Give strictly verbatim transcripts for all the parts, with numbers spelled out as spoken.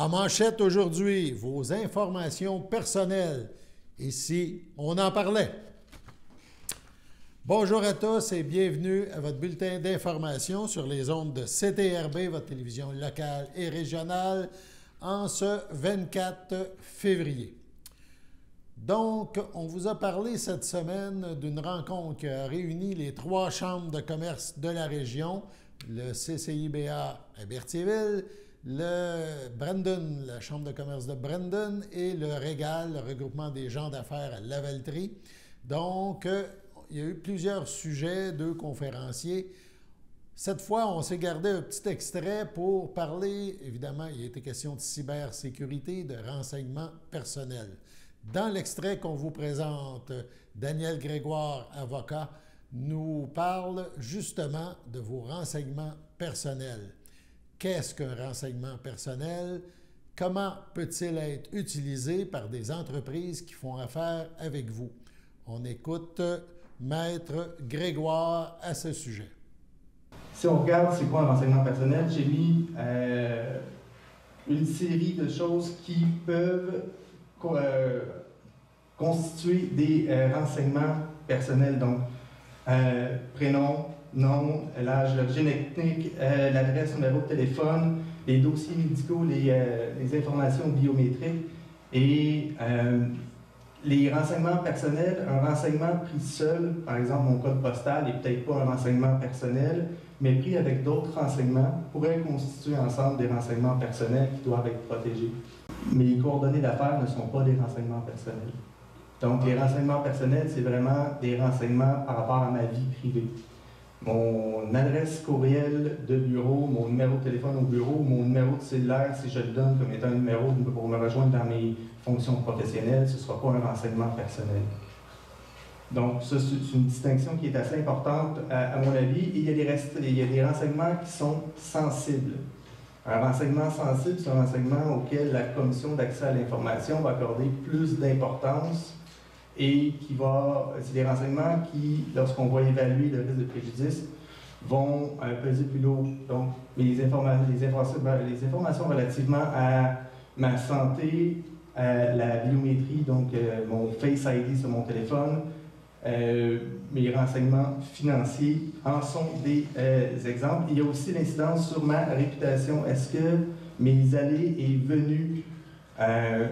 En manchette aujourd'hui, vos informations personnelles. Ici, on en parlait. Bonjour à tous et bienvenue à votre bulletin d'information sur les ondes de C T R B, votre télévision locale et régionale, en ce vingt-quatre février. Donc, on vous a parlé cette semaine d'une rencontre qui a réuni les trois chambres de commerce de la région, le C C I B A à Berthierville, le Brandon, la chambre de commerce de Brandon, et le Régal, le regroupement des gens d'affaires à Lavaltrie. Donc, euh, il y a eu plusieurs sujets, deux conférenciers. Cette fois, on s'est gardé un petit extrait pour parler, évidemment, il a été question de cybersécurité, de renseignements personnels. Dans l'extrait qu'on vous présente, Daniel Grégoire, avocat, nous parle justement de vos renseignements personnels. Qu'est-ce qu'un renseignement personnel? Comment peut-il être utilisé par des entreprises qui font affaire avec vous? On écoute Maître Grégoire à ce sujet. Si on regarde c'est quoi un renseignement personnel, j'ai mis euh, une série de choses qui peuvent euh, constituer des euh, renseignements personnels. Donc, euh, prénom, nom, l'âge, l'origine ethnique, euh, l'adresse, numéro de téléphone, les dossiers médicaux, les, euh, les informations biométriques et euh, les renseignements personnels. Un renseignement pris seul, par exemple mon code postal, n'est peut-être pas un renseignement personnel, mais pris avec d'autres renseignements, pourrait constituer ensemble des renseignements personnels qui doivent être protégés. Mes coordonnées d'affaires ne sont pas des renseignements personnels. Donc, les renseignements personnels, c'est vraiment des renseignements par rapport à ma vie privée. Mon adresse courriel de bureau, mon numéro de téléphone au bureau, mon numéro de cellulaire, si je le donne comme étant un numéro pour me rejoindre dans mes fonctions professionnelles, ce ne sera pas un renseignement personnel. Donc, ça, c'est une distinction qui est assez importante à, à mon avis. Et il y a des, rest... il y a des renseignements qui sont sensibles. Un renseignement sensible, c'est un renseignement auquel la Commission d'accès à l'information va accorder plus d'importance et qui va, c'est des renseignements qui, lorsqu'on va évaluer le risque de préjudice, vont euh, peser plus lourd. Donc, les, informa les, informations, les informations relativement à ma santé, à la biométrie, donc euh, mon Face I D sur mon téléphone, euh, mes renseignements financiers en sont des euh, exemples. Il y a aussi l'incidence sur ma réputation. Est-ce que mes allées et venues euh,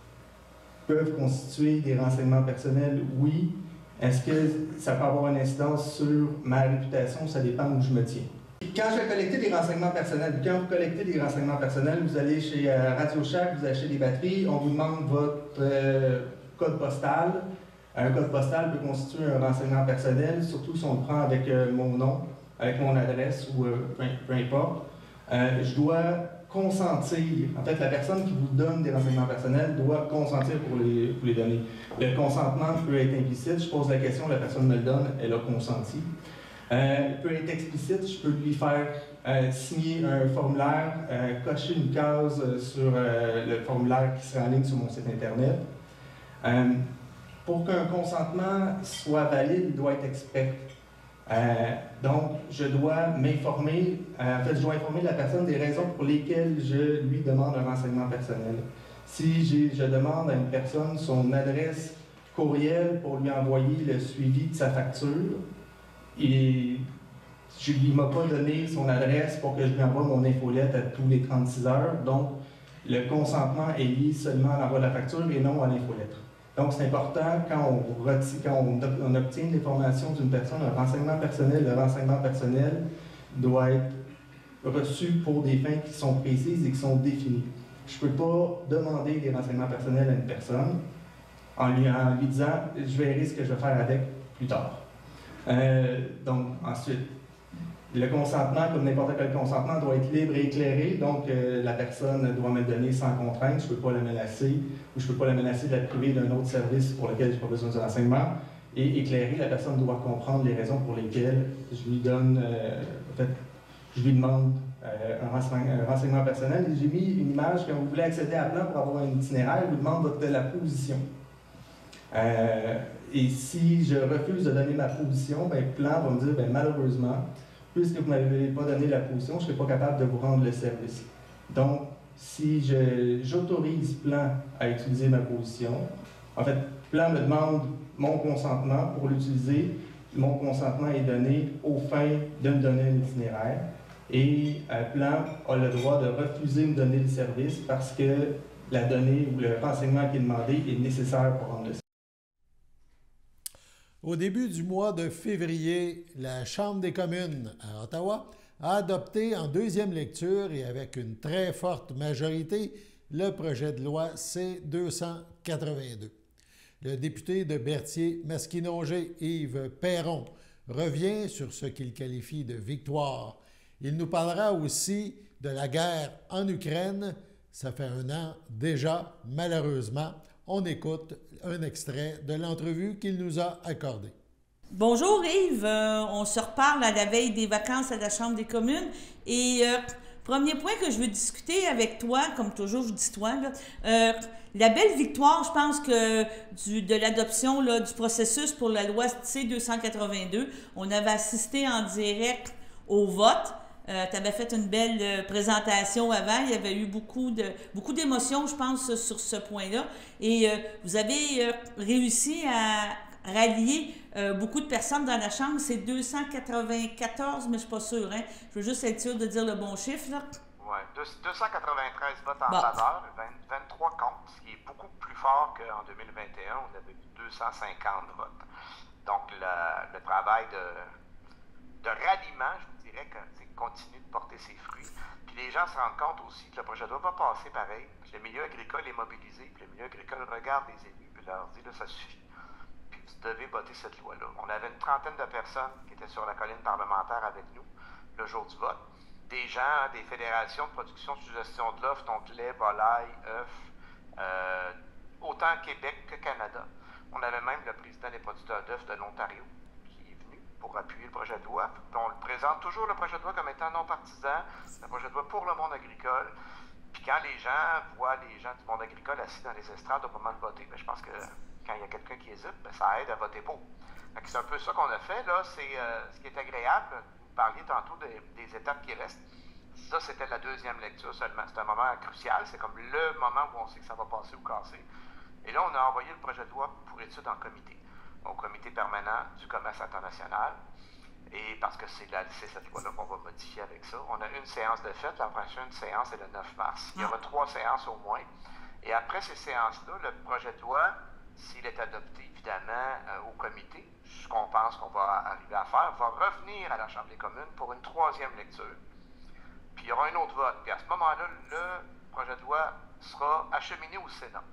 peuvent constituer des renseignements personnels? Oui. Est-ce que ça peut avoir une incidence sur ma réputation? Ça dépend où je me tiens. Quand je vais collecter des renseignements personnels, quand vous collectez des renseignements personnels, vous allez chez euh, Radio Shack, vous achetez des batteries, on vous demande votre euh, code postal. Un code postal peut constituer un renseignement personnel, surtout si on le prend avec euh, mon nom, avec mon adresse ou euh, peu, peu importe. Euh, je dois consentir. En fait, la personne qui vous donne des renseignements personnels doit consentir pour les, pour les donner. Le consentement peut être implicite. Je pose la question, la personne me le donne, elle a consenti. Euh, il peut être explicite. Je peux lui faire euh, signer un formulaire, euh, cocher une case euh, sur euh, le formulaire qui sera en ligne sur mon site Internet. Euh, pour qu'un consentement soit valide, il doit être exprès. Euh, donc, je dois m'informer, euh, en fait, je dois informer la personne des raisons pour lesquelles je lui demande un renseignement personnel. Si je demande à une personne son adresse courriel pour lui envoyer le suivi de sa facture, et il ne m'a pas donné son adresse pour que je lui envoie mon infolette à tous les trente-six heures, donc le consentement est lié seulement à l'envoi de la facture et non à l'infolettre. Donc, c'est important, quand on, retire, quand on, on obtient l'information d'une personne, un renseignement personnel, le renseignement personnel doit être reçu pour des fins qui sont précises et qui sont définies. Je ne peux pas demander des renseignements personnels à une personne en lui, en lui disant « je verrai ce que je vais faire avec plus tard euh, ». Donc, ensuite, le consentement, comme n'importe quel consentement, doit être libre et éclairé, donc euh, la personne doit me le donner sans contrainte, je ne peux pas la menacer, ou je ne peux pas la menacer de la priver d'un autre service pour lequel je n'ai pas besoin de renseignement. Et éclairé, la personne doit comprendre les raisons pour lesquelles je lui donne, euh, en fait, je lui demande euh, un, renseignement, un renseignement personnel. J'ai mis une image, quand vous voulez accéder à Plan pour avoir un itinéraire, je vous demande votre, la position. Euh, et si je refuse de donner ma position, ben, Plan va me dire, ben, malheureusement, puisque vous ne m'avez pas donné la position, je ne serai pas capable de vous rendre le service. Donc, si j'autorise Plan à utiliser ma position, en fait, Plan me demande mon consentement pour l'utiliser. Mon consentement est donné aux fins de me donner un itinéraire. Et euh, Plan a le droit de refuser de me donner le service parce que la donnée ou le renseignement qui est demandé est nécessaire pour rendre le service. Au début du mois de février, la Chambre des communes à Ottawa a adopté en deuxième lecture et avec une très forte majorité le projet de loi C deux cent quatre-vingt-deux. Le député de Berthier-Masquinongé, Yves Perron, revient sur ce qu'il qualifie de victoire. Il nous parlera aussi de la guerre en Ukraine. Ça fait un an déjà, malheureusement. On écoute un extrait de l'entrevue qu'il nous a accordée. Bonjour Yves, euh, on se reparle à la veille des vacances à la Chambre des communes et euh, premier point que je veux discuter avec toi, comme toujours je dis toi, là, euh, la belle victoire, je pense que du, de l'adoption là, du processus pour la loi C deux cent quatre-vingt-deux, on avait assisté en direct au vote. Euh, tu avais fait une belle euh, présentation avant. Il y avait eu beaucoup de beaucoup d'émotions, je pense, sur ce point-là. Et euh, vous avez euh, réussi à rallier euh, beaucoup de personnes dans la Chambre. C'est deux cent quatre-vingt-quatorze, mais je ne suis pas sûre. Hein? Je veux juste être sûre de dire le bon chiffre. Là. Oui, deux cent quatre-vingt-treize votes en bon. faveur, vingt-trois contre, ce qui est beaucoup plus fort qu'en deux mille vingt et un. On avait eu deux cent cinquante votes. Donc, le, le travail de, de ralliement, je vous dirais que continue de porter ses fruits. Puis les gens se rendent compte aussi que le projet de loi va passer pareil. Le milieu agricole est mobilisé, puis le milieu agricole regarde les élus, puis leur dit, là, ça suffit. Puis vous devez voter cette loi-là. On avait une trentaine de personnes qui étaient sur la colline parlementaire avec nous le jour du vote. Des gens, des fédérations de production sous gestion de l'offre, donc lait, volaille, œufs, euh, autant Québec que Canada. On avait même le président des producteurs d'œufs de l'Ontario pour appuyer le projet de loi. On le présente toujours le projet de loi comme étant non partisan, un projet de loi pour le monde agricole. Puis quand les gens voient les gens du monde agricole assis dans les estrades au moment de voter, bien, je pense que quand il y a quelqu'un qui hésite, bien, ça aide à voter pour. C'est un peu ça qu'on a fait, là. C'est euh, ce qui est agréable. Vous parliez tantôt des, des étapes qui restent. Ça, c'était la deuxième lecture seulement. C'est un moment crucial. C'est comme le moment où on sait que ça va passer ou casser. Et là, on a envoyé le projet de loi pour étude en comité. Au comité permanent du commerce international. Et parce que c'est cette loi-là qu'on va modifier avec ça. On a une séance de fait, la prochaine séance est le neuf mars. Il y aura trois séances au moins. Et après ces séances-là, le projet de loi, s'il est adopté évidemment euh, au comité, ce qu'on pense qu'on va arriver à faire, va revenir à la Chambre des communes pour une troisième lecture. Puis il y aura un autre vote. Puis à ce moment-là, le projet de loi sera acheminé au Sénat.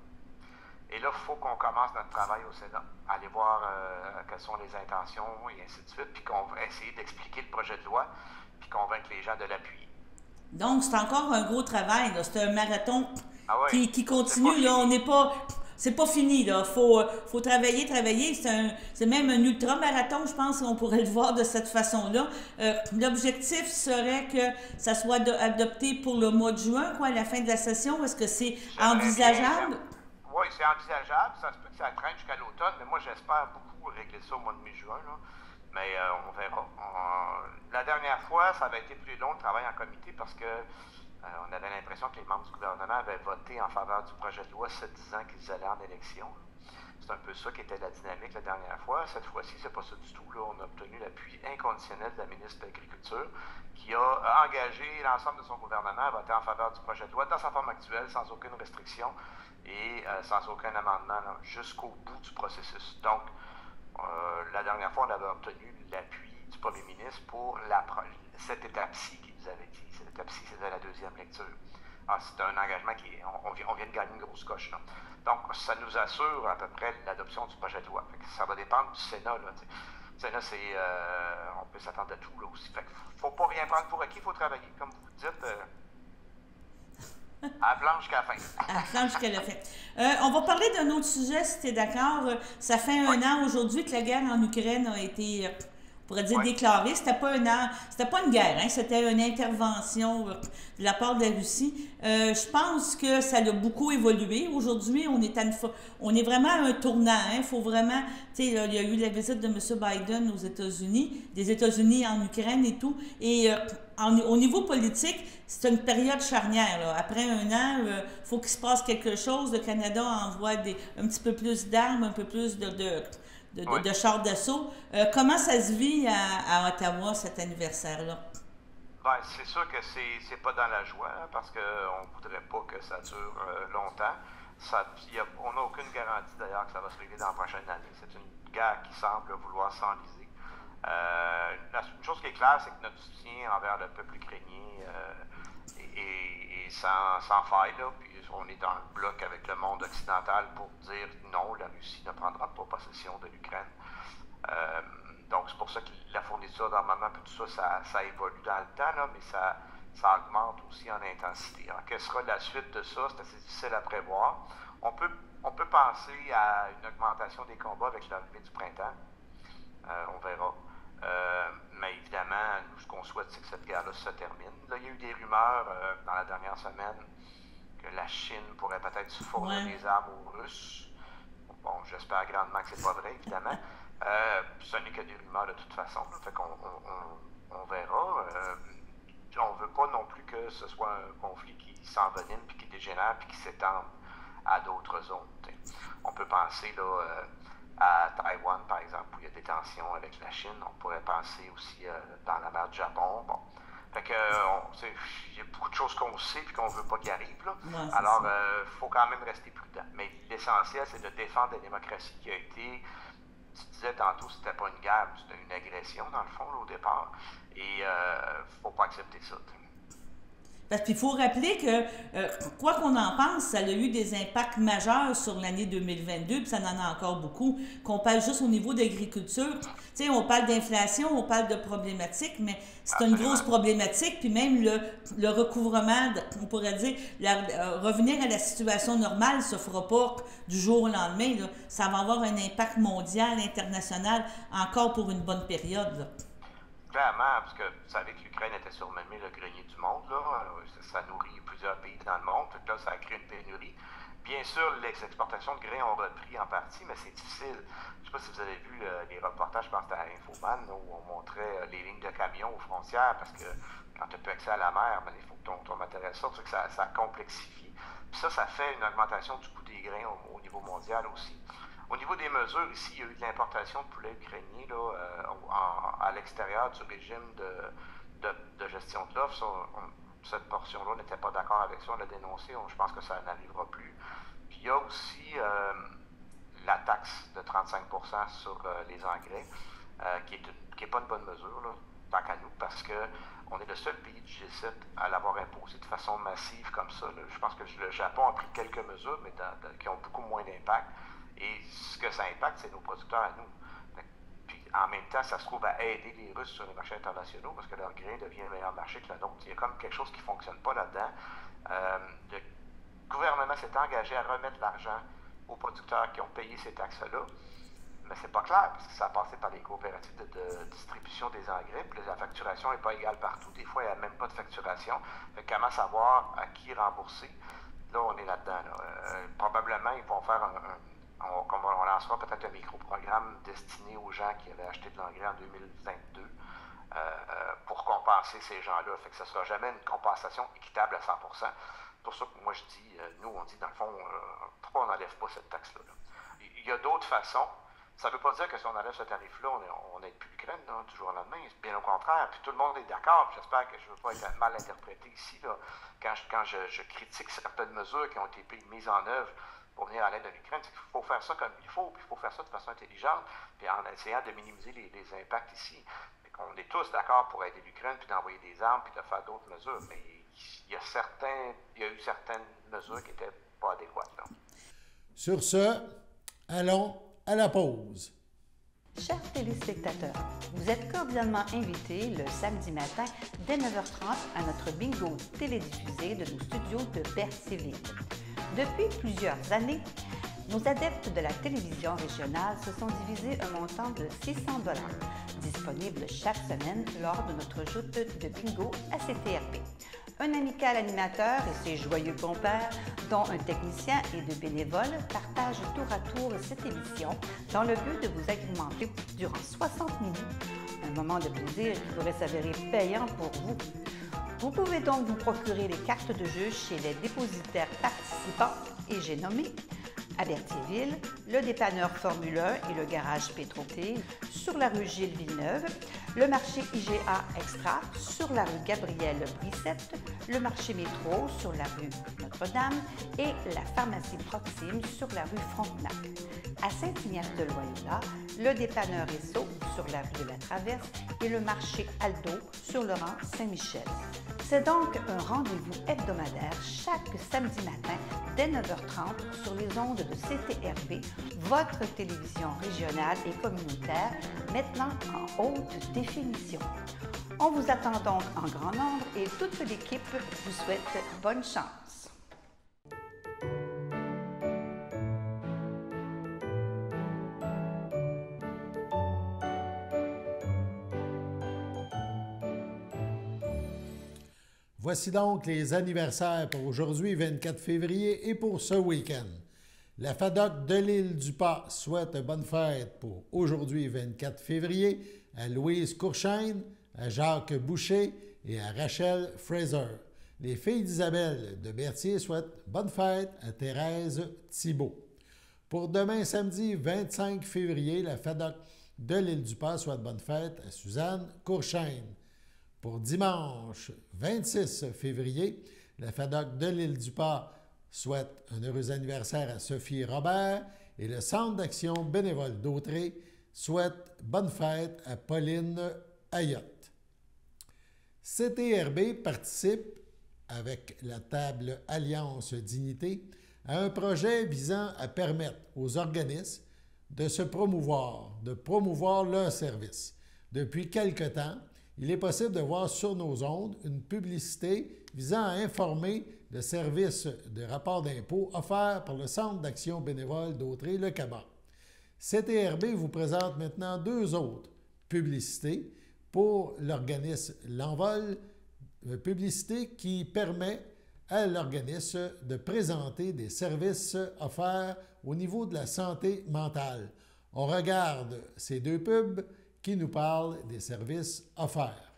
Et là, il faut qu'on commence notre travail au Sénat, aller voir euh, quelles sont les intentions et ainsi de suite, puis qu'on va essayer d'expliquer le projet de loi, puis convaincre les gens de l'appuyer. Donc, c'est encore un gros travail, c'est un marathon ah ouais, qui, qui continue, là, on n'est pas... C'est pas fini, là. Il faut, faut travailler, travailler. C'est même un ultra-marathon, je pense qu'on pourrait le voir de cette façon-là. Euh, L'objectif serait que ça soit de, adopté pour le mois de juin, quoi, à la fin de la session. Est-ce que c'est envisageable? Oui, c'est envisageable. Ça se peut que ça traîne jusqu'à l'automne, mais moi, j'espère beaucoup régler ça au mois de mai-juin. Mais euh, on verra. On... La dernière fois, ça avait été plus long le travail en comité parce que euh, on avait l'impression que les membres du gouvernement avaient voté en faveur du projet de loi se disant qu'ils allaient en élection. C'est un peu ça qui était la dynamique la dernière fois. Cette fois-ci, c'est pas ça du tout. Là, on a obtenu l'appui inconditionnel de la ministre de l'Agriculture qui a engagé l'ensemble de son gouvernement à voter en faveur du projet de loi dans sa forme actuelle, sans aucune restriction et euh, sans aucun amendement jusqu'au bout du processus. Donc, euh, la dernière fois, on avait obtenu l'appui du premier ministre pour la, cette étape-ci qu'il nous avait dit. Cette étape-ci, c'était la deuxième lecture. Ah, c'est un engagement qui est, on, on, vient, on vient de gagner une grosse coche. Là. Donc, ça nous assure à peu près l'adoption du projet de loi. Fait que ça va dépendre du Sénat. Là, le Sénat, c'est, euh, on peut s'attendre à tout là aussi. Fait que faut pas rien prendre pour acquis, il faut travailler. Comme vous dites, euh, à la planche jusqu'à la fin. À la planche jusqu'à la fin. Euh, on va parler d'un autre sujet, si tu es d'accord. Ça fait un oui. an aujourd'hui que la guerre en Ukraine a été... pourrait dire ouais. déclaré. C'était pas un, c'était pas une guerre, hein, c'était une intervention de la part de la Russie. Euh, je pense que ça a beaucoup évolué. Aujourd'hui, on est à une, on est vraiment à un tournant. Il hein. faut vraiment, tu sais, il y a eu la visite de M. Biden aux États-Unis, des États-Unis en Ukraine et tout. Et euh, en, au niveau politique, c'est une période charnière. Là. Après un an, il euh, faut qu'il se passe quelque chose. Le Canada envoie des, un petit peu plus d'armes, un peu plus de, de, de, oui. de, de chars d'assaut. Euh, comment ça se vit à, à Ottawa, cet anniversaire-là? Ben, c'est sûr que c'est, c'est pas dans la joie, hein, parce qu'on ne voudrait pas que ça dure euh, longtemps. Ça, y a, on n'a aucune garantie d'ailleurs que ça va se régler dans la prochaine année. C'est une guerre qui semble vouloir s'enliser. Euh, la, une chose qui est claire, c'est que notre soutien envers le peuple ukrainien euh, est, est, est sans, sans faille. Là, puis on est dans le bloc avec le monde occidental pour dire non, la Russie ne prendra pas possession de l'Ukraine. Euh, donc c'est pour ça que la fourniture d'armement, puis tout ça, ça, ça évolue dans le temps, là, mais ça, ça augmente aussi en intensité. Alors, quelle sera la suite de ça? C'est assez difficile à prévoir. On peut, on peut penser à une augmentation des combats avec l'arrivée du printemps. Euh, on verra. Euh, mais évidemment, nous, ce qu'on souhaite, c'est que cette guerre-là se termine. Là, il y a eu des rumeurs euh, dans la dernière semaine que la Chine pourrait peut-être se fournir ouais. des armes aux Russes. Bon, j'espère grandement que c'est pas vrai, évidemment. Euh, ce n'est que des rumeurs de toute façon. Là, fait qu'on on, on, on verra. Euh, on veut pas non plus que ce soit un conflit qui s'envenime, puis qui dégénère, puis qui s'étende à d'autres zones. T'sais. On peut penser là, euh, à Taïwan, par exemple, où il y a des tensions avec la Chine. On pourrait penser aussi euh, dans la mer du Japon. Bon. Fait que, il y a beaucoup de choses qu'on sait et qu'on ne veut pas qu'ils arrivent. Là. Ouais, Alors, il euh, faut quand même rester prudent. Mais l'essentiel, c'est de défendre la démocratie qui a été, tu disais tantôt, c'était pas une guerre, c'était une agression, dans le fond, là, au départ. Et il euh, ne faut pas accepter ça. Parce qu'il faut rappeler que, euh, quoi qu'on en pense, ça a eu des impacts majeurs sur l'année deux mille vingt-deux, puis ça en a encore beaucoup. Qu'on parle juste au niveau d'agriculture. Tu sais, on parle d'inflation, on parle de problématiques, mais c'est une grosse problématique. Puis même le, le recouvrement, de, on pourrait dire, la, euh, revenir à la situation normale ne se fera pas du jour au lendemain. Là. Ça va avoir un impact mondial, international, encore pour une bonne période. Là. Clairement, parce que vous savez que l'Ukraine était surnommée le grenier du monde, là. Ça nourrit plusieurs pays dans le monde, fait que là, ça a créé une pénurie. Bien sûr, les exportations de grains ont repris en partie, mais c'est difficile. Je ne sais pas si vous avez vu euh, les reportages, je pense que c'était à Infoman, là, où on montrait euh, les lignes de camions aux frontières, parce que quand tu n'as plus accès à la mer, ben, il faut que ton, ton matériel sorte, que ça, ça complexifie. Puis ça, ça fait une augmentation du coût des grains au, au niveau mondial aussi. Au niveau des mesures, ici, il y a eu de l'importation de poulet ukrainien là, euh, en, à l'extérieur du régime de, de, de gestion de l'offre. Cette portion-là, on n'était pas d'accord avec ça, on l'a dénoncé, on, je pense que ça n'arrivera plus. Puis il y a aussi euh, la taxe de trente-cinq pour cent sur euh, les engrais, euh, qui n'est pas une bonne mesure, là, tant qu'à nous, parce qu'on est le seul pays du G sept à l'avoir imposé de façon massive comme ça. Là. Je pense que le Japon a pris quelques mesures, mais dans, dans, qui ont beaucoup moins d'impact. Et ce que ça impacte, c'est nos producteurs à nous. Puis en même temps, ça se trouve à aider les Russes sur les marchés internationaux parce que leur grain devient un meilleur marché que le nôtre. Il y a comme quelque chose qui ne fonctionne pas là-dedans. Euh, le gouvernement s'est engagé à remettre l'argent aux producteurs qui ont payé ces taxes-là. Mais c'est pas clair parce que ça a passé par les coopératives de, de distribution des engrais. Puis la facturation n'est pas égale partout. Des fois, il n'y a même pas de facturation. Fait que comment savoir à qui rembourser? Là, on est là-dedans. Là. Euh, probablement, ils vont faire un, un On, on lancera peut-être un micro-programme destiné aux gens qui avaient acheté de l'engrais en deux mille vingt-deux euh, pour compenser ces gens-là. Fait que ce ne sera jamais une compensation équitable à cent pour cent. C'est pour ça que moi je dis, euh, nous on dit dans le fond, euh, pourquoi on n'enlève pas cette taxe-là? Là? Il y a d'autres façons. Ça ne veut pas dire que si on enlève ce tarif-là, on n'aide plus l'Ukraine du jour au lendemain. Bien au contraire. Puis tout le monde est d'accord. J'espère que je ne veux pas être mal interprété ici. Là, quand je, quand je, je critique certaines mesures qui ont été mises en œuvre pour venir à l'aide de l'Ukraine, c'est qu'il faut faire ça comme il faut, puis il faut faire ça de façon intelligente, puis en essayant de minimiser les, les impacts ici. On est tous d'accord pour aider l'Ukraine, puis d'envoyer des armes, puis de faire d'autres mesures, mais il y a certains, il y a eu certaines mesures qui n'étaient pas adéquates. Là. Sur ce, allons à la pause. Chers téléspectateurs, vous êtes cordialement invités le samedi matin dès neuf heures trente à notre bingo télédiffusé de nos studios de Berthierville. Depuis plusieurs années, Nos adeptes de la télévision régionale se sont divisés un montant de six cents dollars, disponible chaque semaine lors de notre joute de bingo à C T R B. Un amical animateur et ses joyeux compères, dont un technicien et deux bénévoles, partagent tour à tour cette émission dans le but de vous agrémenter durant soixante minutes. Un moment de plaisir qui pourrait s'avérer payant pour vous. Vous pouvez donc vous procurer les cartes de jeu chez les dépositaires participants et j'ai nommé à Berthierville, le dépanneur Formule un et le garage Pétroté sur la rue Gilles-Villeneuve, le marché I G A Extra sur la rue Gabrielle-Brissette, le marché Métro sur la rue Notre-Dame et la pharmacie Proxime sur la rue Frontenac. À Saint-Ignace-de-Loyola, le dépanneur Esso sur la rue de la Traverse et le marché Aldo sur le rang Saint-Michel. C'est donc un rendez-vous hebdomadaire chaque samedi matin dès neuf heures trente sur les ondes de C T R B, votre télévision régionale et communautaire, maintenant en haute définition. On vous attend donc en grand nombre et toute l'équipe vous souhaite bonne chance. Voici donc les anniversaires pour aujourd'hui, vingt-quatre février, et pour ce week-end. La FADOC de l'île du Pas souhaite bonne fête pour aujourd'hui, vingt-quatre février, à Louise Courchaine, à Jacques Boucher et à Rachel Fraser. Les filles d'Isabelle de Berthier souhaitent bonne fête à Thérèse Thibault. Pour demain, samedi, vingt-cinq février, la FADOC de l'île du Pas souhaite bonne fête à Suzanne Courchaine. Pour dimanche, vingt-six février, la FADOC de l'île du Pas souhaite un heureux anniversaire à Sophie Robert et le Centre d'action bénévole d'Autrey souhaite bonne fête à Pauline Ayotte. C T R B participe, avec la table Alliance Dignité, à un projet visant à permettre aux organismes de se promouvoir, de promouvoir leurs services. Depuis quelque temps, il est possible de voir sur nos ondes une publicité visant à informer le service de rapport d'impôt offert par le Centre d'action bénévole d'Autrey, le C A B A. C T R B vous présente maintenant deux autres publicités pour l'organisme L'Envol, une publicité qui permet à l'organisme de présenter des services offerts au niveau de la santé mentale. On regarde ces deux pubs qui nous parle des services offerts.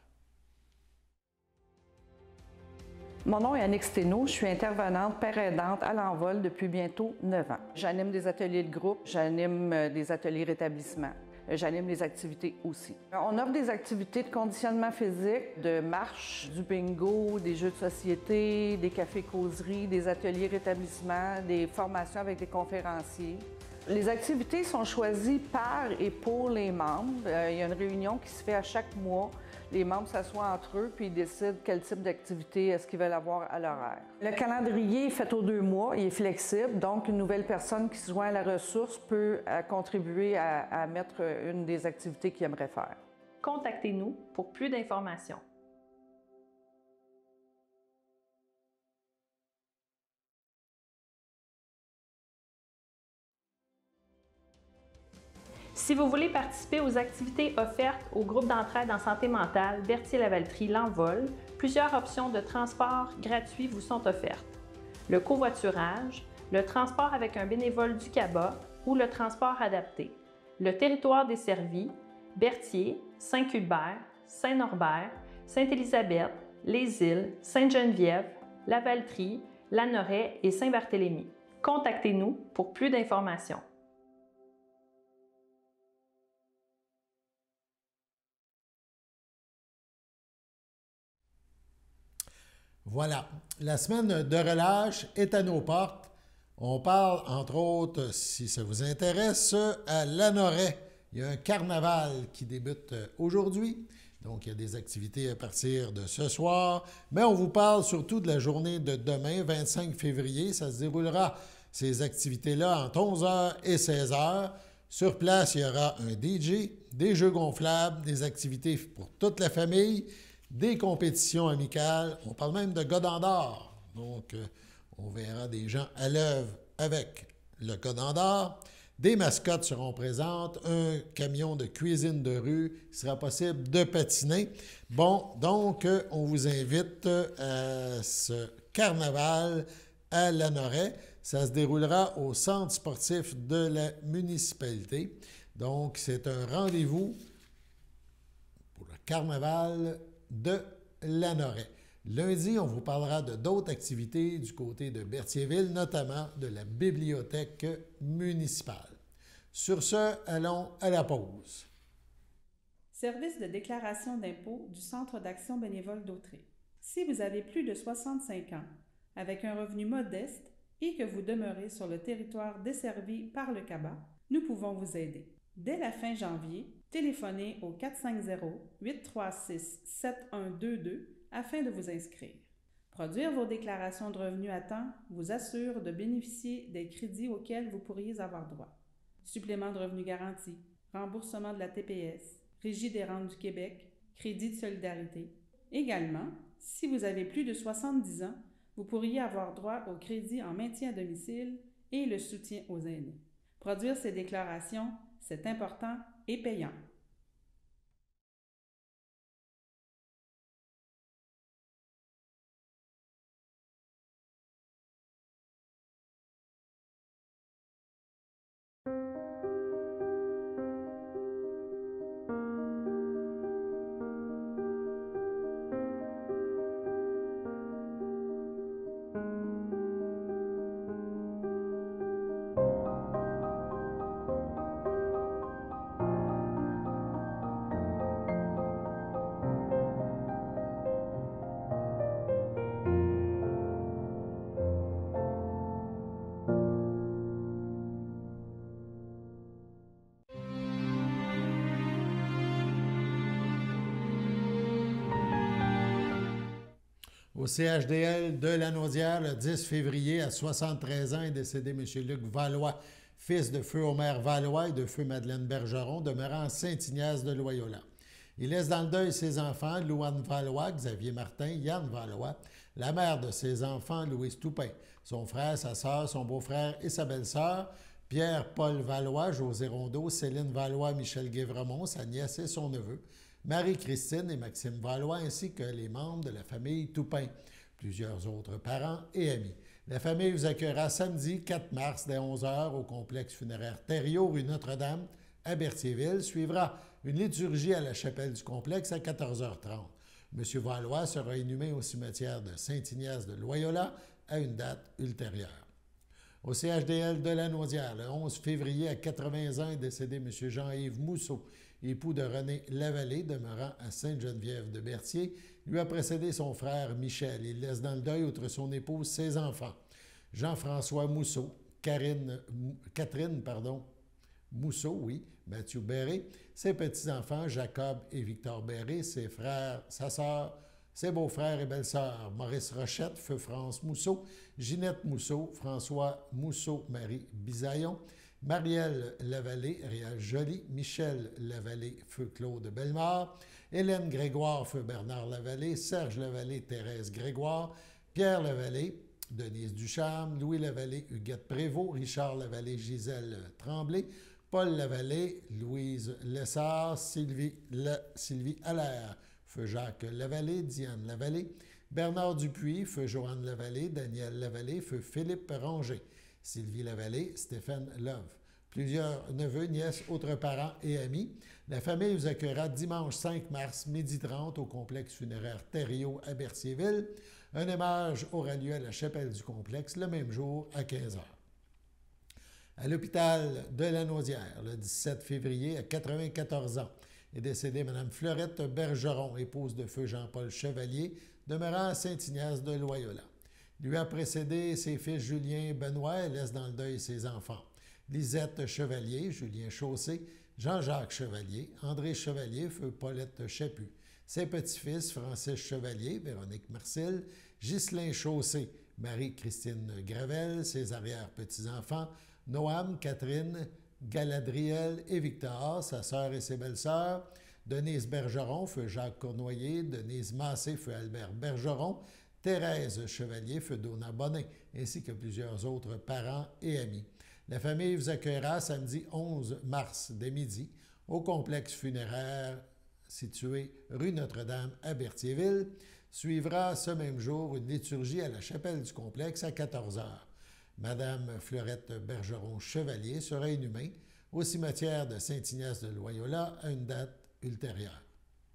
Mon nom est Annick Sténault, je suis intervenante père aidante à l'Envol depuis bientôt neuf ans. J'anime des ateliers de groupe, j'anime des ateliers rétablissement, j'anime des activités aussi. On offre des activités de conditionnement physique, de marche, du bingo, des jeux de société, des cafés-causeries, des ateliers rétablissement, des formations avec des conférenciers. Les activités sont choisies par et pour les membres. Euh, il y a une réunion qui se fait à chaque mois. Les membres s'assoient entre eux puis ils décident quel type d'activité est-ce qu'ils veulent avoir à l'horaire. Le calendrier est fait aux deux mois, il est flexible, donc une nouvelle personne qui se joint à la ressource peut euh, contribuer à, à mettre une des activités qu'il aimerait faire. Contactez-nous pour plus d'informations. Si vous voulez participer aux activités offertes au groupe d'entraide en santé mentale Berthier-Lavaltrie L'Envol, plusieurs options de transport gratuit vous sont offertes. Le covoiturage, le transport avec un bénévole du C A B A ou le transport adapté. Le territoire desservi, Berthier, Saint-Cuthbert, Saint-Norbert, Sainte-Élisabeth, Les Îles, Sainte-Geneviève, Lavaltrie, Lanoraie et Saint-Barthélemy. Contactez-nous pour plus d'informations. Voilà, la semaine de relâche est à nos portes. On parle, entre autres, si ça vous intéresse, à Lanoraie. Il y a un carnaval qui débute aujourd'hui. Donc, il y a des activités à partir de ce soir. Mais on vous parle surtout de la journée de demain, vingt-cinq février. Ça se déroulera, ces activités-là, entre onze heures et seize heures. Sur place, il y aura un D J, des jeux gonflables, des activités pour toute la famille, des compétitions amicales. On parle même de Godendor. Donc, euh, on verra des gens à l'œuvre avec le Conan-d'Or. Des mascottes seront présentes, un camion de cuisine de rue, il sera possible de patiner. Bon, donc, on vous invite à ce carnaval à Lanoraie. Ça se déroulera au centre sportif de la municipalité. Donc, c'est un rendez-vous pour le carnaval de Lanoraie. Lundi, on vous parlera de d'autres activités du côté de Berthierville, notamment de la bibliothèque municipale. Sur ce, allons à la pause. Service de déclaration d'impôt du Centre d'action bénévole d'Autrey. Si vous avez plus de soixante-cinq ans, avec un revenu modeste et que vous demeurez sur le territoire desservi par le C A B A, nous pouvons vous aider. Dès la fin janvier, téléphonez au quatre cinq zéro, huit trois six, sept un deux deux afin de vous inscrire. Produire vos déclarations de revenus à temps vous assure de bénéficier des crédits auxquels vous pourriez avoir droit. Supplément de revenus garanti, remboursement de la T P S, Régie des rentes du Québec, crédit de solidarité. Également, si vous avez plus de soixante-dix ans, vous pourriez avoir droit au crédit en maintien à domicile et le soutien aux aînés. Produire ces déclarations, c'est important et payant. Au C H D L de Lanaudière, le dix février, à soixante-treize ans, est décédé M. Luc Valois, fils de feu Omer Valois et de feu Madeleine Bergeron, demeurant à Saint-Ignace de Loyola. Il laisse dans le deuil ses enfants, Louane Valois, Xavier Martin, Yann Valois, la mère de ses enfants, Louise Toupin, son frère, sa sœur, son beau-frère et sa belle-sœur, Pierre-Paul Valois, José Rondeau, Céline Valois, Michel Guévremont, sa nièce et son neveu, Marie-Christine et Maxime Valois, ainsi que les membres de la famille Toupin, plusieurs autres parents et amis. La famille vous accueillera samedi quatre mars dès onze heures au complexe funéraire Thériault, rue Notre-Dame, à Berthierville. Suivra une liturgie à la chapelle du complexe à quatorze heures trente. M. Valois sera inhumé au cimetière de Saint-Ignace de Loyola à une date ultérieure. Au C H D L de Lanaudière, le onze février, à quatre-vingts ans, est décédé M. Jean-Yves Mousseau, époux de René Lavallée, demeurant à Sainte-Geneviève-de-Berthier, lui a précédé son frère Michel. Il laisse dans le deuil, outre son épouse, ses enfants. Jean-François Mousseau, Karine, Catherine pardon, Mousseau, oui, Mathieu Béré, ses petits-enfants, Jacob et Victor Béré, ses frères, sa sœur, ses beaux-frères et belles-sœurs, Maurice Rochette, feu France Mousseau, Ginette Mousseau, François Mousseau, Marie Bisaillon, Marielle Lavallée, Réal Joly, Michel Lavallée, feu Claude Bellemare, Hélène Grégoire, feu Bernard Lavallée, Serge Lavallée, Thérèse Grégoire, Pierre Lavallée, Denise Ducharme, Louis Lavallée, Huguette Prévost, Richard Lavallée, Gisèle Tremblay, Paul Lavallée, Louise Lessard, Sylvie, Le, Sylvie Allaire, feu Jacques Lavallée, Diane Lavallée, Bernard Dupuis, feu Joanne Lavallée, Daniel Lavallée, feu Philippe Ronget, Sylvie Lavallée, Stéphane Love. Plusieurs neveux, nièces, autres parents et amis. La famille vous accueillera dimanche cinq mars, midi trente, au complexe funéraire Thériault à Berthierville. Un hommage aura lieu à la chapelle du complexe le même jour à quinze heures. À l'hôpital de Lanaudière, le dix-sept février, à quatre-vingt-quatorze ans, est décédée Mme Fleurette Bergeron, épouse de feu Jean-Paul Chevalier, demeurant à Saint-Ignace de Loyola. Lui a précédé ses fils Julien et Benoît, et laisse dans le deuil ses enfants. Lisette Chevalier, Julien Chaussé, Jean-Jacques Chevalier, André Chevalier, feu Paulette Chaput. Ses petits-fils, Francis Chevalier, Véronique Marcille, Ghislain Chaussé, Marie-Christine Gravel, ses arrière-petits-enfants, Noam, Catherine, Galadriel et Victor, sa sœur et ses belles-sœurs, Denise Bergeron, feu Jacques Cournoyer, Denise Massé, feu Albert Bergeron, Thérèse Chevalier, feu Donna Bonnet, ainsi que plusieurs autres parents et amis. La famille vous accueillera samedi onze mars dès midi au complexe funéraire situé rue Notre-Dame à Berthierville. Suivra ce même jour une liturgie à la chapelle du complexe à quatorze heures. Madame Fleurette Bergeron-Chevalier sera inhumée au cimetière de Saint-Ignace de Loyola à une date ultérieure.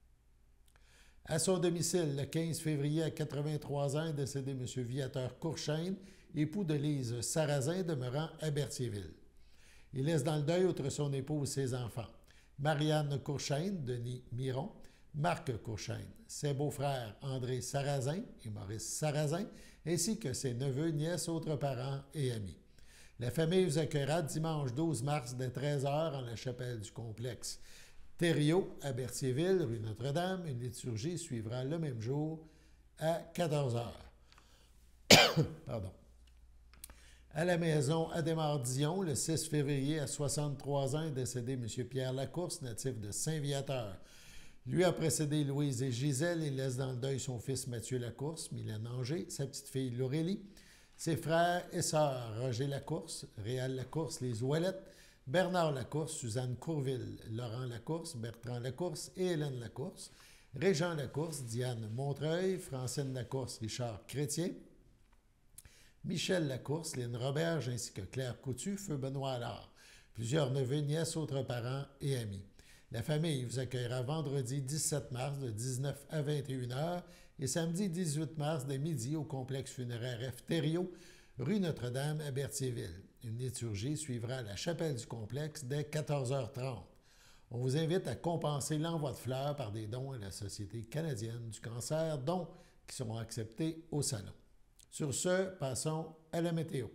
À son domicile, le quinze février, à quatre-vingt-trois ans, est décédé M. Viateur Courchaine, époux de Lise Sarrazin, demeurant à Berthierville. Il laisse dans le deuil, outre son épouse, ses enfants. Marianne Courchaine, Denis Miron, Marc Courchaine, ses beaux-frères André Sarrazin et Maurice Sarrazin, ainsi que ses neveux, nièces, autres parents et amis. La famille vous accueillera dimanche douze mars dès treize heures en la chapelle du complexe Thériault à Berthierville, rue Notre-Dame. Une liturgie suivra le même jour à quatorze heures. Pardon. À la maison Adémar-Dion, le six février, à soixante-trois ans, est décédé M. Pierre Lacourse, natif de Saint-Viateur. Lui a précédé Louise et Gisèle et laisse dans le deuil son fils Mathieu Lacourse, Mylène Anger, sa petite-fille Laurélie, ses frères et sœurs Roger Lacourse, Réal Lacourse, les Ouellettes, Bernard Lacourse, Suzanne Courville, Laurent Lacourse, Bertrand Lacourse et Hélène Lacourse, Régent Lacourse, Diane Montreuil, Francine Lacourse, Richard Chrétien, Michel Lacourse, Lynne Roberge, ainsi que Claire Coutu, Feu Benoît Allard, plusieurs neveux, nièces, autres parents et amis. La famille vous accueillera vendredi dix-sept mars de dix-neuf à vingt et une heures et samedi dix-huit mars de midi au complexe funéraire F. Thériault, rue Notre-Dame à Berthierville. Une liturgie suivra à la chapelle du complexe dès quatorze heures trente. On vous invite à compenser l'envoi de fleurs par des dons à la Société canadienne du cancer, dons qui seront acceptés au salon. Sur ce, passons à la météo.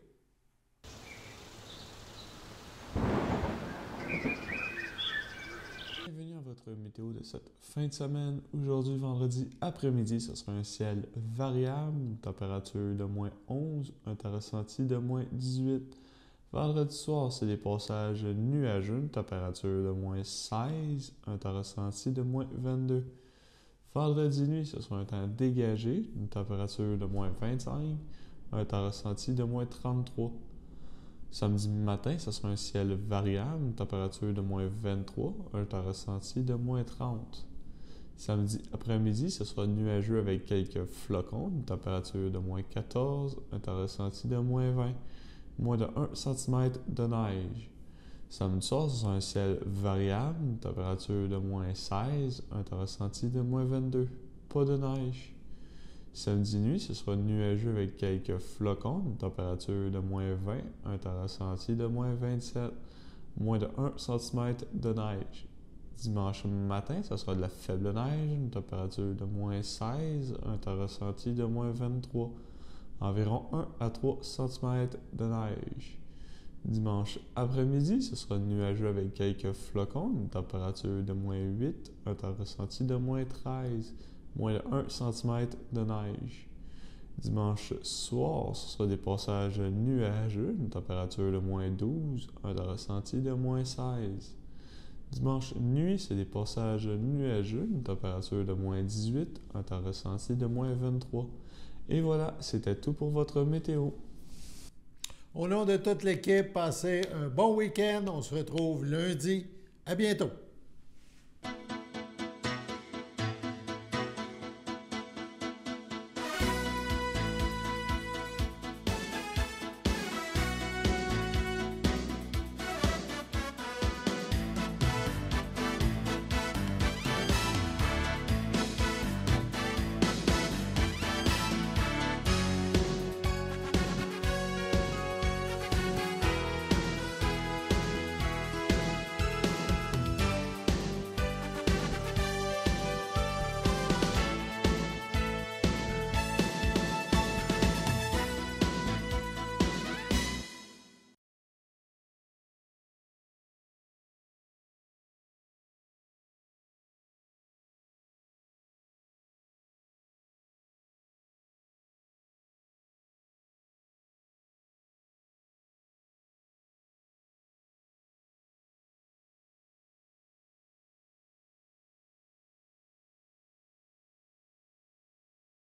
Bienvenue à votre météo de cette fin de semaine. Aujourd'hui, vendredi après-midi, ce sera un ciel variable, une température de moins onze, un temps ressenti de moins dix-huit. Vendredi soir, c'est des passages nuageux, une température de moins seize, un temps ressenti de moins vingt-deux. Vendredi nuit, ce sera un temps dégagé, une température de moins vingt-cinq, un temps ressenti de moins trente-trois. Samedi matin, ce sera un ciel variable, une température de moins vingt-trois, un temps ressenti de moins trente. Samedi après-midi, ce sera nuageux avec quelques flocons, une température de moins quatorze, un temps ressenti de moins vingt, moins de un centimètre de neige. Samedi soir, ce sera un ciel variable, une température de moins seize, un temps ressenti de moins vingt-deux, pas de neige. Samedi nuit, ce sera nuageux avec quelques flocons, une température de moins vingt, un temps ressenti de moins vingt-sept, moins de un centimètre de neige. Dimanche matin, ce sera de la faible neige, une température de moins seize, un temps ressenti de moins vingt-trois, environ un à trois centimètres de neige. Dimanche après-midi, ce sera nuageux avec quelques flocons, une température de moins huit, un temps ressenti de moins treize, moins de un centimètre de neige. Dimanche soir, ce sera des passages nuageux, une température de moins douze, un temps ressenti de moins seize. Dimanche nuit, c'est des passages nuageux, une température de moins dix-huit, un temps ressenti de moins vingt-trois. Et voilà, c'était tout pour votre météo. Au nom de toute l'équipe, passez un bon week-end. On se retrouve lundi. À bientôt.